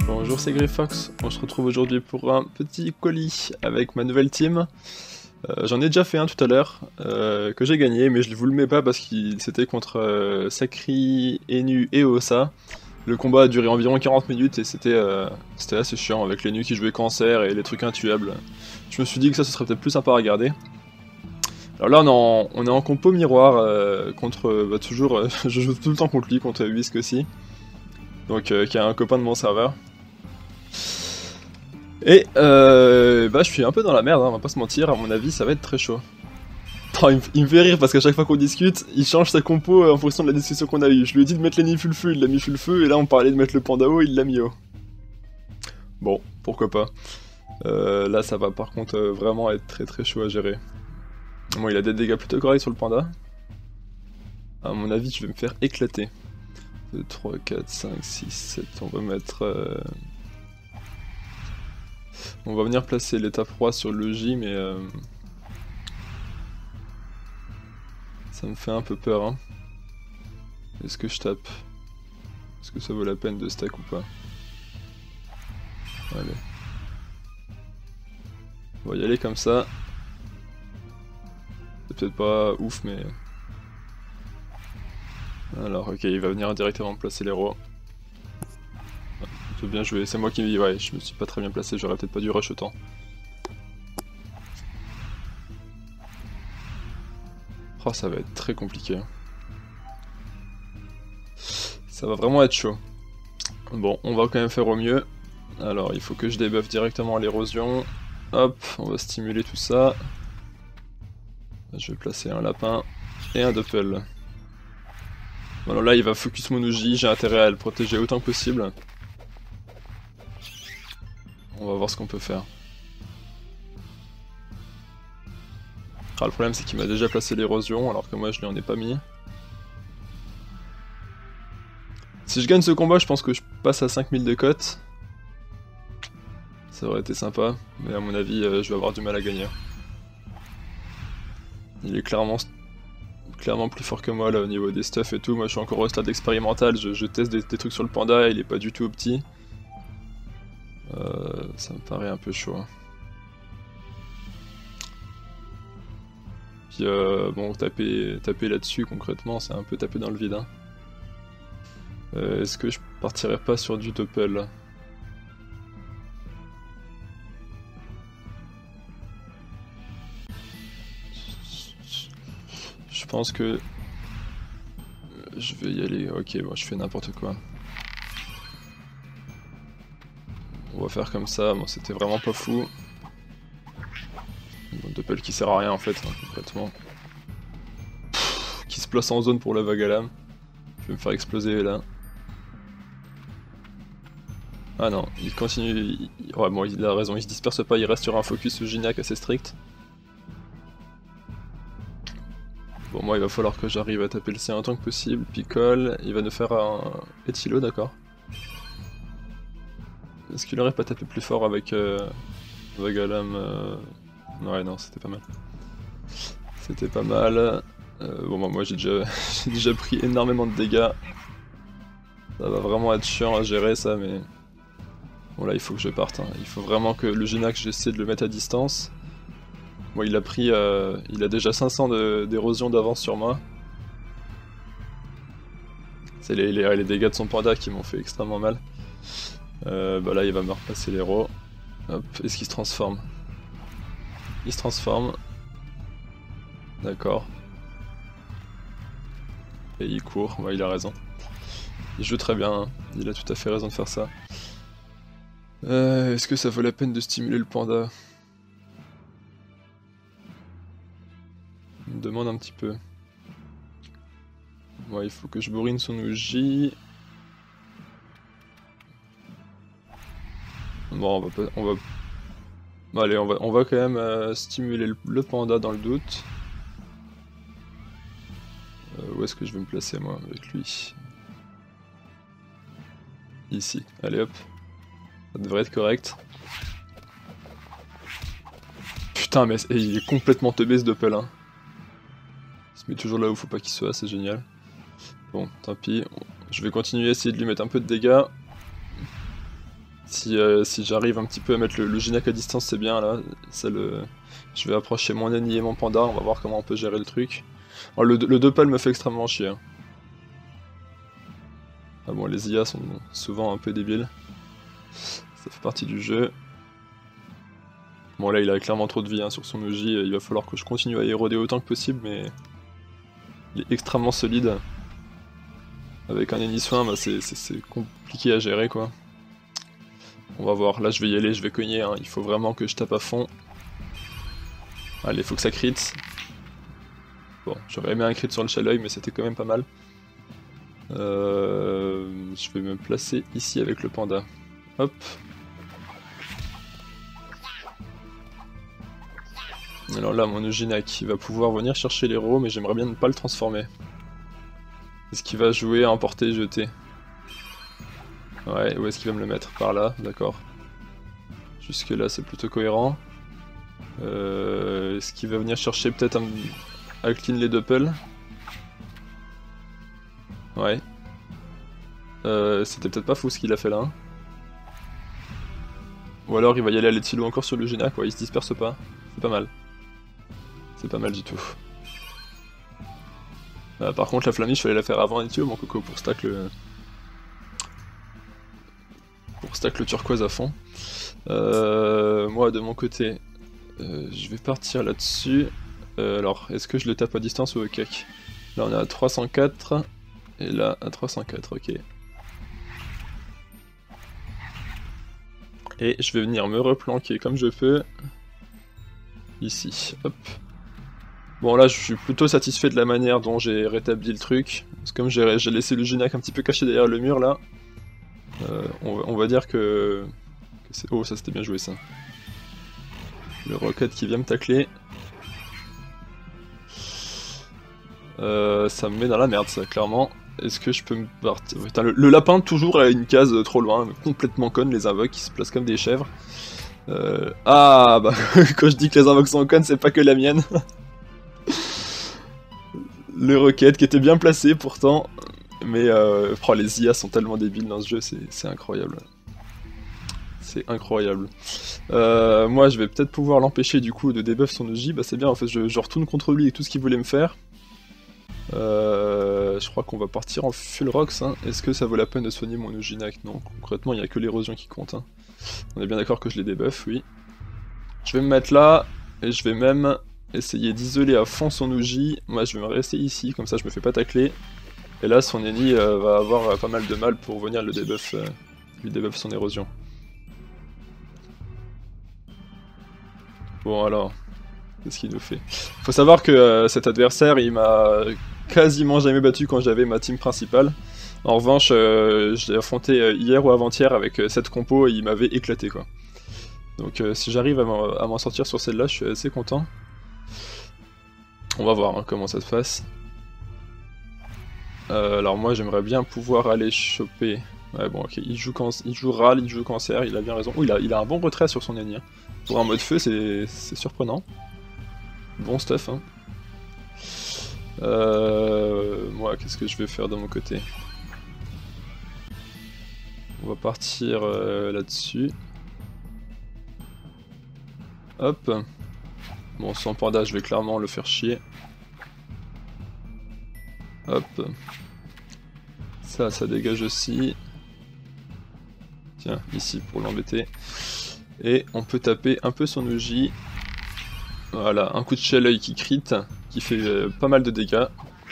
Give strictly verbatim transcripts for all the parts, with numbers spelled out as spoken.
Bonjour, c'est Greyfox. On se retrouve aujourd'hui pour un petit colis avec ma nouvelle team. Euh, J'en ai déjà fait un tout à l'heure, euh, que j'ai gagné, mais je vous le mets pas parce qu'il c'était contre euh, Sakri, Enu et Osa. Le combat a duré environ quarante minutes et c'était euh, c'était assez chiant avec les nus qui jouaient cancer et les trucs intuables. Je me suis dit que ça ce serait peut-être plus sympa à regarder. Alors là on est en, on est en compo miroir euh, contre, bah, toujours, euh, je joue tout le temps contre lui, contre Whisk aussi. Donc euh, qui est un copain de mon serveur. Et euh, bah je suis un peu dans la merde, hein, on va pas se mentir, à mon avis ça va être très chaud. Oh, il, me, il me fait rire parce qu'à chaque fois qu'on discute, il change sa compo en fonction de la discussion qu'on a eue. Je lui ai dit de mettre Lenny full feu, il l'a mis full feu, et là on parlait de mettre le panda haut, il l'a mis haut. Bon, pourquoi pas. Euh, là ça va par contre euh, vraiment être très très chaud à gérer. Bon, il a des dégâts plutôt corrects sur le panda. À mon avis je vais me faire éclater. deux, trois, quatre, cinq, six, sept, on va mettre... Euh... On va venir placer l'étape roi sur le J, mais... Euh... Ça me fait un peu peur, hein. Est-ce que je tape? Est-ce que ça vaut la peine de stack ou pas? Allez. On va y aller comme ça. C'est peut-être pas ouf, mais... Alors, ok, il va venir directement placer l'héros. J'ai bien joué, c'est moi qui... Ouais, je me suis pas très bien placé, j'aurais peut-être pas dû rush autant. Oh, ça va être très compliqué. Ça va vraiment être chaud. Bon, on va quand même faire au mieux. Alors, il faut que je débuffe directement l'érosion. Hop, on va stimuler tout ça. Je vais placer un lapin et un doppel. Bon, là, il va focus mon Uji, j'ai intérêt à le protéger autant que possible. On va voir ce qu'on peut faire. Ah, le problème, c'est qu'il m'a déjà placé l'érosion, alors que moi, je lui en ai pas mis. Si je gagne ce combat, je pense que je passe à cinq mille de cote. Ça aurait été sympa, mais à mon avis, euh, je vais avoir du mal à gagner. Il est clairement, clairement plus fort que moi là au niveau des stuff et tout. Moi je suis encore au stade expérimental, je, je teste des, des trucs sur le panda, il est pas du tout petit. Euh, ça me paraît un peu chaud. Hein. Puis euh, bon, taper, taper là-dessus concrètement, c'est un peu taper dans le vide. Hein. Euh, Est-ce que je partirais pas sur du doppel? Je pense que je vais y aller. Ok, bon, je fais n'importe quoi. On va faire comme ça. Bon, c'était vraiment pas fou. Bon, doppel qui sert à rien en fait, hein, complètement. Pff, qui se place en zone pour la vague à lame. Je vais me faire exploser là. Ah non, il continue. Il... Ouais, bon, il a raison, il se disperse pas, il reste sur un focus Gignac assez strict. Bon, moi il va falloir que j'arrive à taper le C un tant que possible. Picole, il va nous faire un Etilo, d'accord. Est-ce qu'il aurait pas tapé plus fort avec euh, vague à lame euh... Ouais, non, c'était pas mal. C'était pas mal. Euh, bon, bah, moi j'ai déjà, j'ai déjà pris énormément de dégâts. Ça va vraiment être chiant à gérer ça, mais... Bon là il faut que je parte, hein. Il faut vraiment que le Gignac, j'essaie de le mettre à distance. Bon, il a pris... Euh... Il a déjà cinq cents d'érosion d'avance sur moi. C'est les, les, les dégâts de son panda qui m'ont fait extrêmement mal. Euh, bah là il va me repasser l'héros. Hop, est-ce qu'il se transforme? Il se transforme. D'accord. Et il court, ouais, il a raison. Il joue très bien, hein. Il a tout à fait raison de faire ça. Euh, Est-ce que ça vaut la peine de stimuler le panda? Il me demande un petit peu. Ouais, il faut que je bourrine son Uji. Bon, on va pas... On va... Bon, allez, on va, on va quand même euh, stimuler le, le panda dans le doute. Euh, où est-ce que je vais me placer, moi, avec lui? Ici. Allez, hop. Ça devrait être correct. Putain, mais et il est complètement teubé ce doppel, hein. Il se met toujours là où faut pas qu'il soit, c'est génial. Bon, tant pis. Je vais continuer à essayer de lui mettre un peu de dégâts. Si, euh, si j'arrive un petit peu à mettre le, le Gignac à distance, c'est bien là. Ça, le... Je vais approcher mon ennemi et mon panda, on va voir comment on peut gérer le truc. Alors, le, le deux pales me fait extrêmement chier. Hein. Ah bon, les I A sont souvent un peu débiles. Ça fait partie du jeu. Bon là il a clairement trop de vie hein, sur son O J, il va falloir que je continue à éroder autant que possible, mais il est extrêmement solide. Avec un ennemi soin, bah, c'est compliqué à gérer quoi. On va voir, là je vais y aller, je vais cogner, hein. Il faut vraiment que je tape à fond. Allez, faut que ça crit. Bon, j'aurais aimé un crit sur le Shalloway, mais c'était quand même pas mal. Euh, je vais me placer ici avec le panda. Hop. Alors là, mon Gignac va pouvoir venir chercher l'héros, mais j'aimerais bien ne pas le transformer. Est-ce qu'il va jouer, emporter, jeter? Ouais, où est-ce qu'il va me le mettre? Par là, d'accord. Jusque là, c'est plutôt cohérent. Euh, est-ce qu'il va venir chercher peut-être un... à clean les doppels? Ouais. Euh, C'était peut-être pas fou ce qu'il a fait là. Hein. Ou alors il va y aller à l'étilo encore sur le Gignac, ouais, il se disperse pas. C'est pas mal. C'est pas mal du tout. Euh, par contre la flamiche, il fallait la faire avant l'étilo mon coco pour stack le... Pour stack le turquoise à fond. Euh, moi de mon côté, euh, je vais partir là-dessus. Euh, alors, est-ce que je le tape à distance ou au cake? Là on est à trois cent quatre, et là à trois cent quatre, ok. Et je vais venir me replanquer comme je peux. Ici, hop. Bon là je suis plutôt satisfait de la manière dont j'ai rétabli le truc. Parce que comme j'ai laissé le Gignac un petit peu caché derrière le mur là, euh, on, on va dire que... que c'est... Oh ça c'était bien joué ça. Le Rocket qui vient me tacler. Euh, ça me met dans la merde ça clairement. Est-ce que je peux me partir... Putain, le, le lapin toujours à une case trop loin, complètement conne, les invoques qui se placent comme des chèvres. Euh... Ah bah quand je dis que les invoques sont connes, c'est pas que la mienne. Le Rocket qui était bien placé pourtant, mais euh... oh, les I A sont tellement débiles dans ce jeu, c'est incroyable. C'est incroyable. Euh, moi je vais peut-être pouvoir l'empêcher du coup de debuff son O J, bah c'est bien en fait, je, je retourne contre lui et tout ce qu'il voulait me faire. Euh, je crois qu'on va partir en full rocks, hein. Est-ce que ça vaut la peine de soigner mon Gignac? Non, concrètement il n'y a que l'érosion qui compte. Hein. On est bien d'accord que je les débuff, oui. Je vais me mettre là, et je vais même essayer d'isoler à fond son O J. Moi je vais me rester ici, comme ça je me fais pas tacler. Et là son ennemi euh, va avoir euh, pas mal de mal pour venir le debuff, euh, lui debuff son érosion. Bon alors, qu'est-ce qu'il nous fait? Faut savoir que euh, cet adversaire il m'a quasiment jamais battu quand j'avais ma team principale. En revanche, euh, je l'ai affronté euh, hier ou avant-hier avec euh, cette compo et il m'avait éclaté quoi. Donc euh, si j'arrive à m'en sortir sur celle-là, je suis assez content. On va voir hein, comment ça se passe. Euh, alors moi j'aimerais bien pouvoir aller choper... Ouais bon ok, il joue, can... il joue râle, il joue cancer, il a bien raison. Oh il a, il a un bon retrait sur son ennemi. Hein. Pour un mode feu c'est surprenant. Bon stuff hein. Euh... Moi qu'est-ce que je vais faire de mon côté? On va partir euh, là-dessus. Hop. Bon sans panda je vais clairement le faire chier. Hop. Ça, ça dégage aussi. Tiens, ici pour l'embêter. Et on peut taper un peu son O J. Voilà, un coup de Shalloway qui crit, qui fait euh, pas mal de dégâts.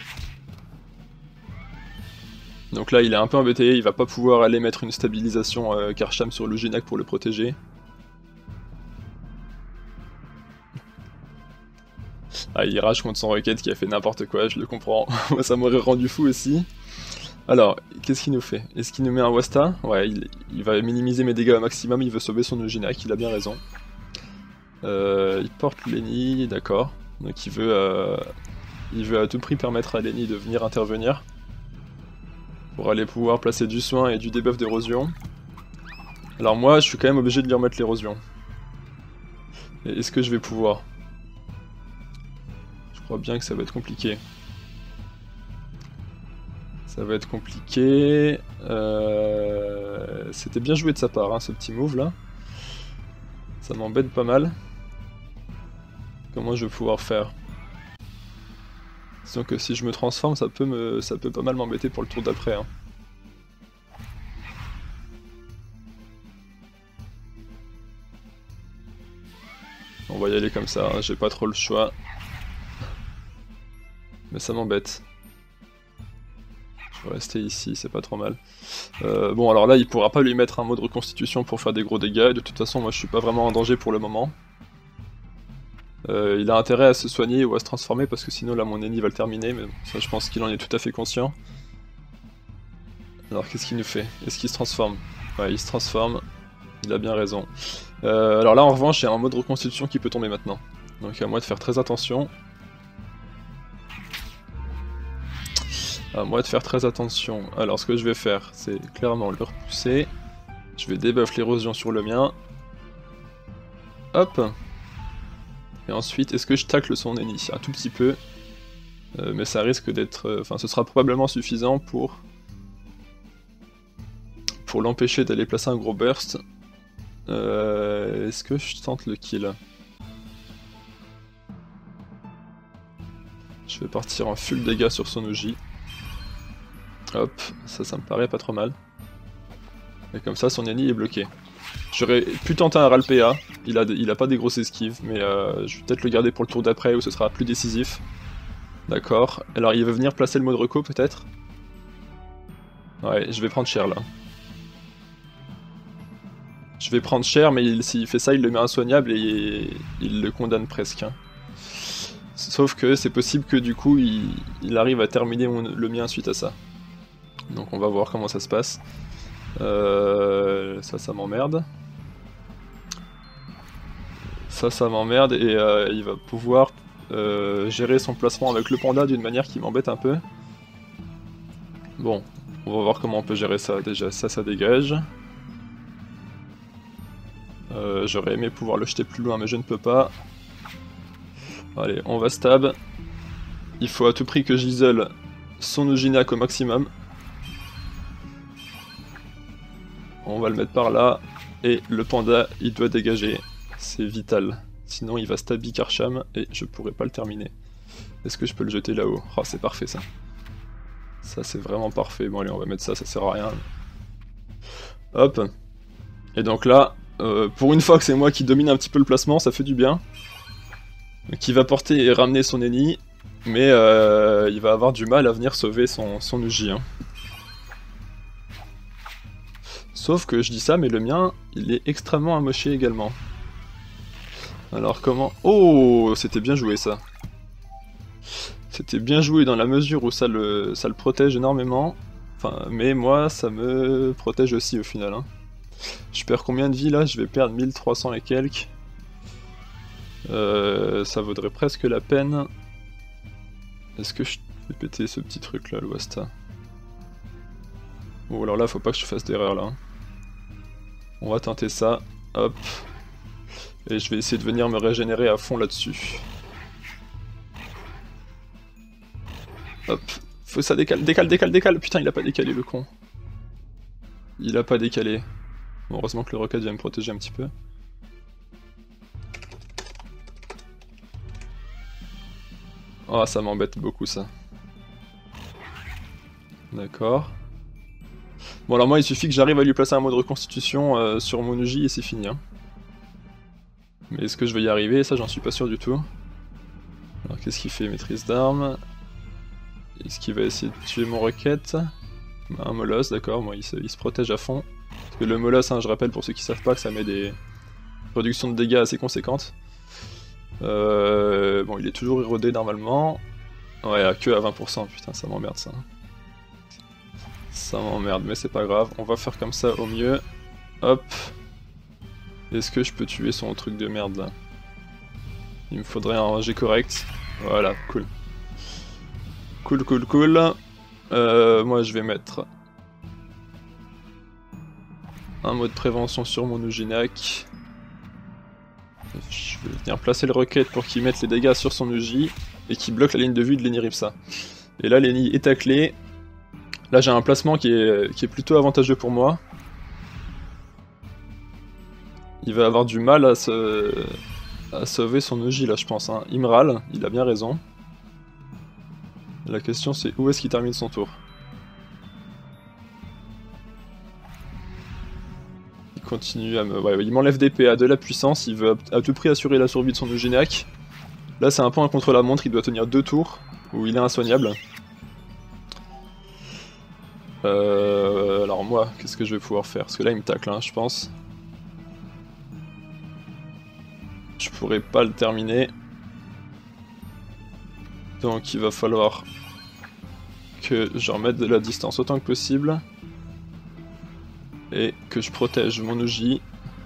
Donc là il est un peu embêté, il va pas pouvoir aller mettre une stabilisation euh, Karcham sur le Gignac pour le protéger. Ah il rage contre son Rocket qui a fait n'importe quoi, je le comprends. Ça m'aurait rendu fou aussi. Alors, qu'est-ce qu'il nous fait? Est-ce qu'il nous met un Wasta? Ouais, il, il va minimiser mes dégâts au maximum, il veut sauver son Gignac, il a bien raison. Euh, il porte Lenny, d'accord. Donc il veut, euh, il veut à tout prix permettre à Lenny de venir intervenir. Pour aller pouvoir placer du soin et du debuff d'érosion. Alors moi, je suis quand même obligé de lui remettre l'érosion. Est-ce que je vais pouvoir? Je crois bien que ça va être compliqué. Ça va être compliqué. Euh... C'était bien joué de sa part, hein, ce petit move là. Ça m'embête pas mal. Comment je vais pouvoir faire? Disons que si je me transforme, ça peut, me... ça peut pas mal m'embêter pour le tour d'après. Hein. On va y aller comme ça, hein. J'ai pas trop le choix. Mais ça m'embête. Je vais rester ici, c'est pas trop mal. Euh, bon, alors là, il pourra pas lui mettre un mot de reconstitution pour faire des gros dégâts. De toute façon, moi, je suis pas vraiment en danger pour le moment. Euh, il a intérêt à se soigner ou à se transformer parce que sinon, là, mon ennemi va le terminer. Mais ça, je pense qu'il en est tout à fait conscient. Alors, qu'est-ce qu'il nous fait? Est-ce qu'il se transforme? Ouais, il se transforme. Il a bien raison. Euh, alors là, en revanche, il y a un mot de reconstitution qui peut tomber maintenant. Donc, à moi de faire très attention. À moi de faire très attention. Alors ce que je vais faire, c'est clairement le repousser. Je vais débuff l'érosion sur le mien. Hop. Et ensuite, est-ce que je tacle son ennemi? Un tout petit peu. Euh, mais ça risque d'être... Enfin, euh, ce sera probablement suffisant pour... Pour l'empêcher d'aller placer un gros burst. Euh, est-ce que je tente le kill? Je vais partir en full dégâts sur son O J. Hop, ça, ça me paraît pas trop mal. Et comme ça, son ennemi est bloqué. J'aurais pu tenter un Ralpea, il a, il a pas des grosses esquives, mais euh, je vais peut-être le garder pour le tour d'après où ce sera plus décisif. D'accord, alors il veut venir placer le mode reco peut-être? Ouais, je vais prendre cher là. Je vais prendre cher, mais s'il fait ça, il le met insoignable et il, il le condamne presque. Hein. Sauf que c'est possible que du coup, il, il arrive à terminer mon, le mien suite à ça. Donc on va voir comment ça se passe. Euh, ça, ça m'emmerde. Ça, ça m'emmerde et euh, il va pouvoir euh, gérer son placement avec le panda d'une manière qui m'embête un peu. Bon, on va voir comment on peut gérer ça. Déjà, ça, ça dégage. Euh, J'aurais aimé pouvoir le jeter plus loin, mais je ne peux pas. Allez, on va stab. Il faut à tout prix que j'isole son Ujinac au maximum. On va le mettre par là, et le panda, il doit dégager, c'est vital. Sinon il va stabby Karcham, et je pourrais pas le terminer. Est-ce que je peux le jeter là-haut? Oh, c'est parfait ça. Ça c'est vraiment parfait. Bon allez, on va mettre ça, ça sert à rien. Hop. Et donc là, euh, pour une fois que c'est moi qui domine un petit peu le placement, ça fait du bien. Qui va porter et ramener son ennemi, mais euh, il va avoir du mal à venir sauver son, son Uji. Hein. Sauf que je dis ça, mais le mien, il est extrêmement amoché également. Alors comment... Oh, c'était bien joué ça. C'était bien joué dans la mesure où ça le, ça le protège énormément. Enfin, mais moi, ça me protège aussi au final. Hein. Je perds combien de vie là? Je vais perdre mille trois cents et quelques. Euh, ça vaudrait presque la peine. Est-ce que je vais péter ce petit truc là, l'Ouasta? Oh, alors là, faut pas que je fasse d'erreur là. On va tenter ça, hop. Et je vais essayer de venir me régénérer à fond là-dessus. Hop. Faut ça décale, décale, décale, décale. Putain, il a pas décalé le con. Il a pas décalé. Bon, heureusement que le rocket vient me protéger un petit peu. Oh, ça m'embête beaucoup ça. D'accord. Bon alors moi il suffit que j'arrive à lui placer un mot de reconstitution euh, sur mon Uji et c'est fini. Hein. Mais est-ce que je vais y arriver? Ça j'en suis pas sûr du tout. Alors qu'est-ce qu'il fait? Maîtrise d'armes. Est-ce qu'il va essayer de tuer mon rocket? Un molosse, d'accord, moi il se, il se protège à fond. Parce que le molosse, hein, je rappelle pour ceux qui savent pas que ça met des réductions de dégâts assez conséquentes. Euh, bon il est toujours érodé normalement. Ouais, que à vingt pour cent, putain ça m'emmerde ça. Ça m'emmerde, mais c'est pas grave, on va faire comme ça au mieux. Hop. Est-ce que je peux tuer son truc de merde là? Il me faudrait un jet correct. Voilà, cool. Cool, cool, cool. Euh, moi je vais mettre un mot de prévention sur mon Ujinac. Je vais venir placer le rocket pour qu'il mette les dégâts sur son Uji et qu'il bloque la ligne de vue de Lenny Ripsa. Et là Lenny est taclé. Là j'ai un placement qui est, qui est plutôt avantageux pour moi. Il va avoir du mal à, se... à sauver son Oji là je pense. Hein. Il me râle, il a bien raison. La question c'est où est-ce qu'il termine son tour. Il continue à me... Ouais, il m'enlève des P A, de la puissance, il veut à tout prix assurer la survie de son Eugéniac. Là c'est un peu un contre-la-montre, il doit tenir deux tours, où il est insoignable. Euh... Alors moi, qu'est-ce que je vais pouvoir faire? Parce que là il me tacle, hein, je pense. Je pourrais pas le terminer. Donc il va falloir que je remette de la distance autant que possible. Et que je protège mon Oji.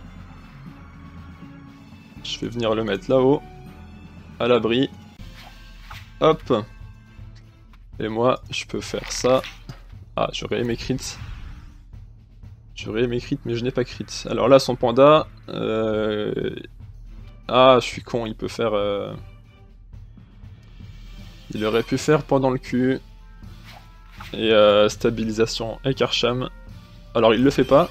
Je vais venir le mettre là-haut. À l'abri. Hop. Et moi, je peux faire ça. Ah, j'aurais aimé crit. J'aurais aimé crit, mais je n'ai pas crit. Alors là, son panda... Euh... Ah, je suis con, il peut faire... Euh... Il aurait pu faire pendant le cul. Et euh, stabilisation avec Archam. Alors il le fait pas.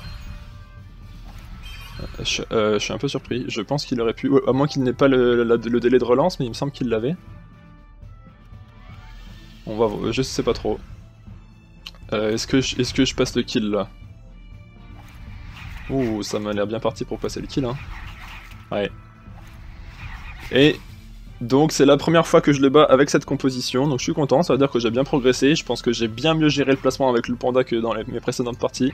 Je, euh, je suis un peu surpris. Je pense qu'il aurait pu... À moins qu'il n'ait pas le, la, le délai de relance, mais il me semble qu'il l'avait. On va voir, je sais pas trop. Euh, Est-ce que, je, est-ce que je passe le kill là? Ouh, ça m'a l'air bien parti pour passer le kill, hein. Ouais. Et donc c'est la première fois que je le bats avec cette composition, donc je suis content, ça veut dire que j'ai bien progressé, je pense que j'ai bien mieux géré le placement avec le panda que dans les, mes précédentes parties.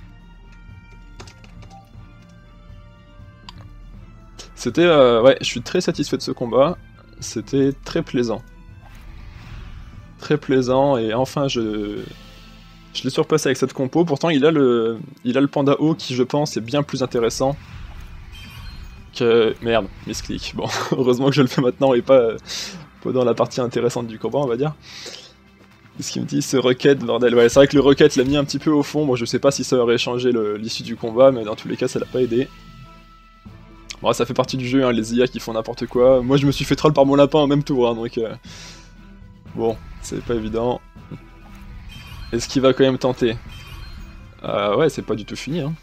C'était... Euh, ouais, je suis très satisfait de ce combat, c'était très plaisant. Très plaisant, et enfin je... Je l'ai surpassé avec cette compo, pourtant il a le, il a le panda haut qui je pense est bien plus intéressant. Que... Merde, misclick. Bon, heureusement que je le fais maintenant et pas, pas dans la partie intéressante du combat, on va dire. Qu'est-ce qu'il me dit? Ce Rocket, bordel. Ouais, c'est vrai que le Rocket l'a mis un petit peu au fond. Moi, je sais pas si ça aurait changé l'issue du combat, mais dans tous les cas, ça l'a pas aidé. Bon, ça fait partie du jeu, hein, les I A qui font n'importe quoi. Moi, je me suis fait troll par mon lapin en même tour, hein, donc... Euh... Bon, c'est pas évident. Est-ce qu'il va quand même tenter? euh, Ouais, c'est pas du tout fini, hein.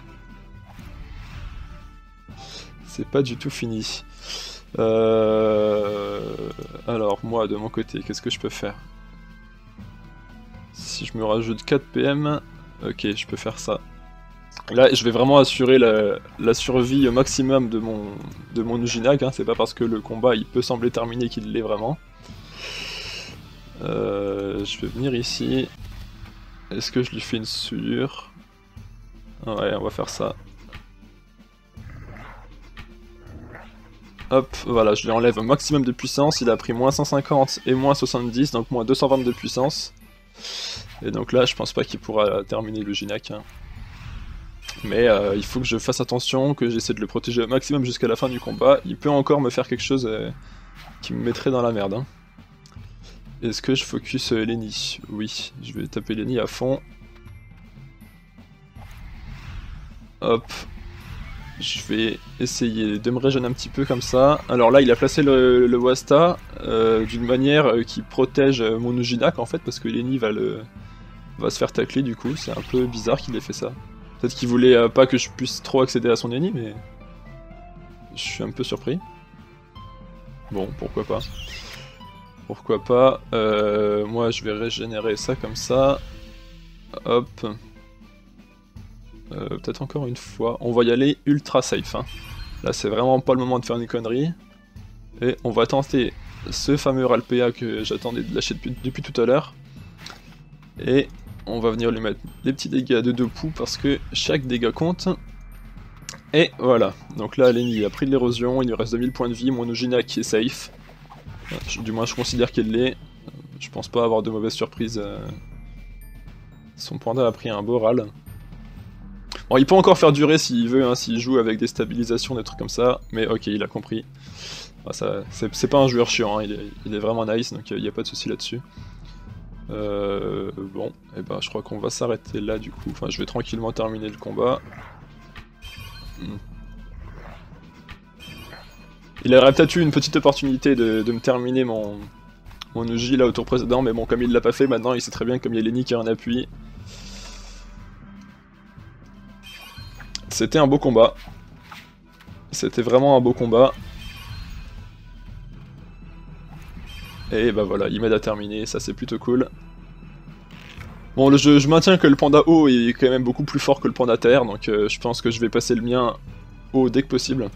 C'est pas du tout fini. Euh... Alors, moi, de mon côté, qu'est-ce que je peux faire? Si je me rajoute quatre P M, ok, je peux faire ça. Là, je vais vraiment assurer la, la survie au maximum de mon, de mon Eugéniac, hein. C'est pas parce que le combat, il peut sembler terminé qu'il l'est vraiment. Euh, je vais venir ici. Est-ce que je lui fais une souillure? Ouais, on va faire ça. Hop, voilà, je lui enlève un maximum de puissance, il a pris moins cent cinquante et moins soixante-dix, donc moins deux cent vingt de puissance. Et donc là, je pense pas qu'il pourra terminer le Eugéniac. Hein. Mais euh, il faut que je fasse attention, que j'essaie de le protéger au maximum jusqu'à la fin du combat. Il peut encore me faire quelque chose euh, qui me mettrait dans la merde. Hein. Est-ce que je focus euh, Lenny? Oui, je vais taper Lenny à fond. Hop. Je vais essayer de me régénérer un petit peu comme ça. Alors là, il a placé le, le Wasta euh, d'une manière euh, qui protège euh, mon Eugéniac en fait, parce que Lenny va, le... va se faire tacler du coup. C'est un peu bizarre qu'il ait fait ça. Peut-être qu'il voulait euh, pas que je puisse trop accéder à son ennemi, mais... Je suis un peu surpris. Bon, pourquoi pas. Pourquoi pas. Euh, moi, je vais régénérer ça comme ça. Hop. Euh, Peut-être encore une fois. On va y aller ultra safe. Hein. Là, c'est vraiment pas le moment de faire une connerie. Et on va tenter ce fameux Ralpea que j'attendais de lâcher depuis, depuis tout à l'heure. Et on va venir lui mettre des petits dégâts de deux poux parce que chaque dégât compte. Et voilà. Donc là, Lenny a pris de l'érosion. Il lui reste deux mille points de vie. Mon Eugéniac qui est safe. Du moins, je considère qu'elle l'est. Je pense pas avoir de mauvaises surprises. Son panda a pris un beau râle. Bon, il peut encore faire durer s'il veut, hein, s'il joue avec des stabilisations, des trucs comme ça, mais ok, il a compris. Bah, c'est pas un joueur chiant, hein, il, est, il est vraiment nice, donc il n'y a pas de souci là-dessus. Euh, bon, et ben je crois qu'on va s'arrêter là du coup. Enfin, je vais tranquillement terminer le combat. Hmm. Il aurait peut-être eu une petite opportunité de, de me terminer mon, mon E J là au tour précédent, mais bon, comme il l'a pas fait, maintenant il sait très bien comme il y a Lenny qui a un appui. C'était un beau combat. C'était vraiment un beau combat. Et bah voilà, il m'aide à terminer, ça c'est plutôt cool. Bon, le jeu, je maintiens que le panda haut est quand même beaucoup plus fort que le panda terre, donc euh, je pense que je vais passer le mien haut dès que possible.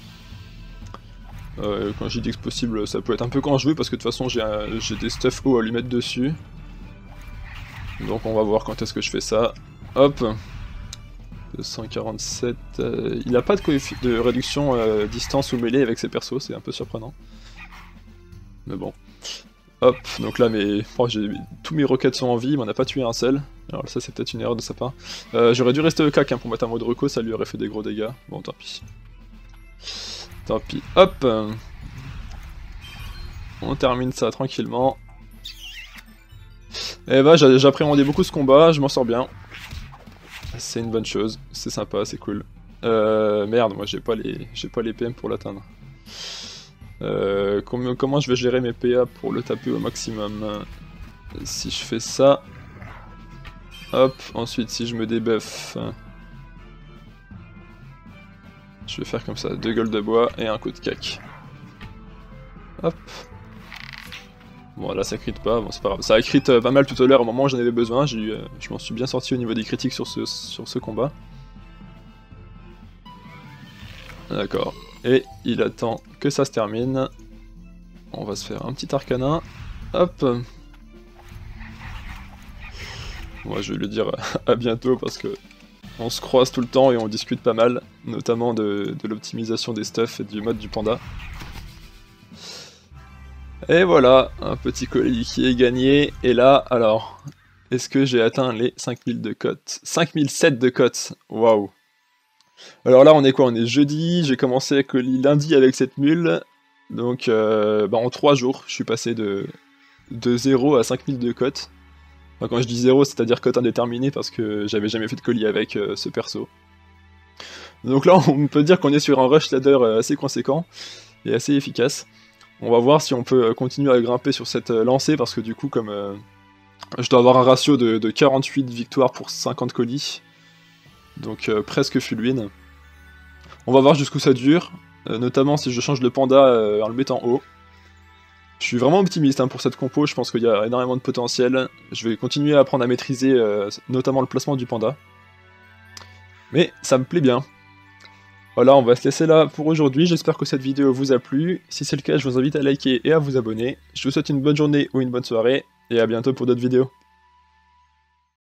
Euh, quand je dis dès que possible, ça peut être un peu quand je veux, parce que de toute façon j'ai des stuff haut à lui mettre dessus. Donc on va voir quand est-ce que je fais ça. Hop, deux cent quarante-sept, euh, il a pas de, de réduction euh, distance ou mêlée avec ses persos, c'est un peu surprenant. Mais bon. Hop, donc là mes... oh, tous mes roquettes sont en vie, il m'en a pas tué un seul. Alors ça c'est peut-être une erreur de sa part. Euh, J'aurais dû rester au cac hein, pour mettre un mode reco, ça lui aurait fait des gros dégâts. Bon tant pis. Tant pis. Hop. On termine ça tranquillement. Et bah j'appréhendais beaucoup ce combat, je m'en sors bien. C'est une bonne chose, c'est sympa, c'est cool. Euh, merde, moi j'ai pas les j'ai pas les P M pour l'atteindre. Euh, comment, comment je vais gérer mes P A pour le taper au maximum? Si je fais ça... Hop, ensuite si je me débuff... Je vais faire comme ça, deux gueules de bois et un coup de cac. Hop. Bon là ça crit pas, bon c'est pas grave. Ça a crit euh, pas mal tout à l'heure au moment où j'en avais besoin, euh, je m'en suis bien sorti au niveau des critiques sur ce, sur ce combat. D'accord. Et il attend que ça se termine. On va se faire un petit arcanin. Hop. Moi je vais lui dire à bientôt parce que on se croise tout le temps et on discute pas mal, notamment de, de l'optimisation des stuffs et du mode du panda. Et voilà, un petit colis qui est gagné. Et là, alors, est-ce que j'ai atteint les cinq mille de cotes? cinq mille sept de cotes, waouh. Alors là, on est quoi? On est jeudi, j'ai commencé à colis lundi avec cette mule. Donc, euh, bah en trois jours, je suis passé de, de zéro à cinq mille de cotes. Enfin, quand je dis zéro, c'est-à-dire cote indéterminée parce que j'avais jamais fait de colis avec euh, ce perso. Donc là, on peut dire qu'on est sur un rush ladder assez conséquent et assez efficace. On va voir si on peut continuer à grimper sur cette lancée, parce que du coup, comme euh, je dois avoir un ratio de, de quarante-huit victoires pour cinquante colis, donc euh, presque full win. On va voir jusqu'où ça dure, euh, notamment si je change le panda euh, en le mettant haut. Je suis vraiment optimiste hein, pour cette compo, je pense qu'il y a énormément de potentiel. Je vais continuer à apprendre à maîtriser euh, notamment le placement du panda. Mais ça me plaît bien. Voilà, on va se laisser là pour aujourd'hui, j'espère que cette vidéo vous a plu. Si c'est le cas, je vous invite à liker et à vous abonner. Je vous souhaite une bonne journée ou une bonne soirée, et à bientôt pour d'autres vidéos.